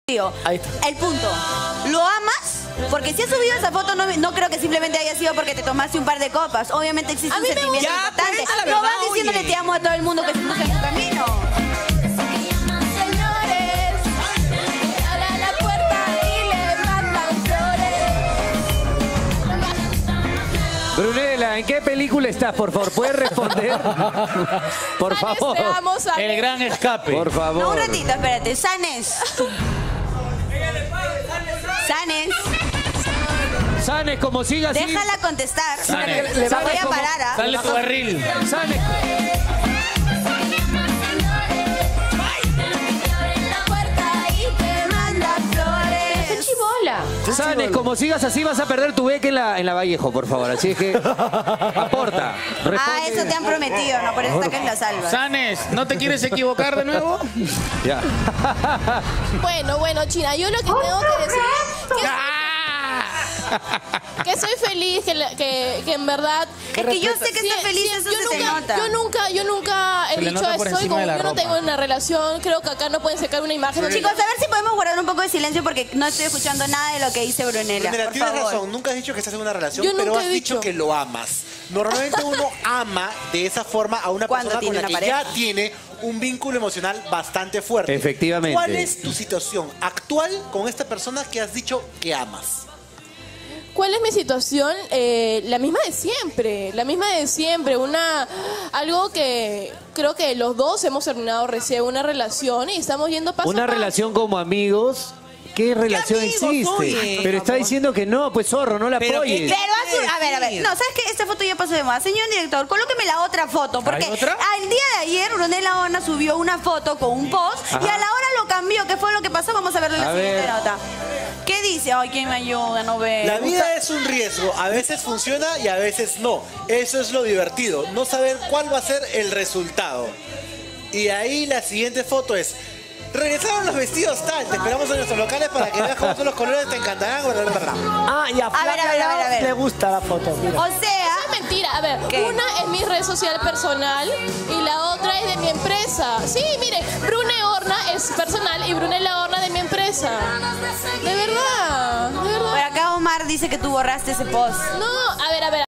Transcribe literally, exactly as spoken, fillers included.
Ahí está. El punto. ¿Lo amas? Porque si has subido esa foto, no, no creo que simplemente haya sido porque te tomaste un par de copas. Obviamente existe A un mí me sentimiento gusta. importante. Ya, pues, la No verdad, vas diciéndole oye. te amo a todo el mundo que se cruza en tu camino. Señores, abran la puerta y le mandan flores. Brunella, ¿en qué película estás? Por favor, ¿puedes responder? Por favor. Te amo, Sanes. El gran escape. Por favor. No, un ratito, espérate. Sanes. Sanes. Sanes, como siga así. Déjala contestar. Sanes. Le Sanes voy a como- parar, ¿ah? Dale tu barril. Sanes. Chibola. Sanes, como sigas así vas a perder tu beca en la, en la Vallejo, por favor. Así es que aporta. Responde. Ah, eso te han prometido, ¿no? Por eso está que en la salva. Sanes, ¿no te quieres equivocar de nuevo? Ya. Bueno, bueno, China, yo lo que tengo que decir es que, que soy feliz, que, la- que, que en verdad... Es que yo sé que Sí, estás feliz, sí, eso yo se te nunca, nota. Yo nunca, yo nunca he Se le dicho nota por eso y encima como de la yo no ropa. tengo una relación, creo que acá no pueden sacar una imagen. Chicos, a ver si podemos guardar un poco de silencio porque no estoy escuchando nada de lo que dice Brunella. Mira, Por tienes favor. razón, nunca has dicho que estás en una relación, Yo pero nunca has he dicho dicho. que lo amas. Normalmente uno ama de esa forma a una Cuando persona con tiene la que una ya pareja. tiene un vínculo emocional bastante fuerte. Efectivamente. ¿Cuál es tu situación actual con esta persona que has dicho que amas? ¿Cuál es mi situación? Eh, la misma de siempre, la misma de siempre. Una, algo que creo que los dos hemos terminado recién una relación y estamos yendo paso Una a paso. relación como amigos. ¿Qué relación amigos, existe? oye? Pero está diciendo que no, pues zorro, no la Pero apoyes. ¿qué- Pero a, su- a ver, a ver. No, ¿sabes qué? Esta foto ya pasó de moda. Señor director, colóqueme la otra foto. Porque ¿Hay otra? al día de ayer, Brunella Ona subió una foto con un post y a la hora lo cambió. ¿Qué fue lo que pasó? Vamos a verlo en la A siguiente ver. nota. ¿Qué dice? Ay, ¿quién me ayuda? No veo. La vida es un riesgo, a veces funciona y a veces no. Eso es lo divertido, no saber cuál va a ser el resultado. Y ahí la siguiente foto es... Regresaron los vestidos tal, te esperamos en nuestros locales para que veas cómo son los colores, te encantarán. Bla, bla, bla. Ah, y a A ver, a ver, a ver, a ver. le gusta la foto. Mira. O sea, Es mentira, a ver, ¿Qué? una es mi red social personal y la otra es de mi empresa. Sí, mire, Brune Horna es personal y Brunella Horna de mi empresa. De verdad, de verdad. por acá Omar dice que tú borraste ese post. No, a ver, a ver.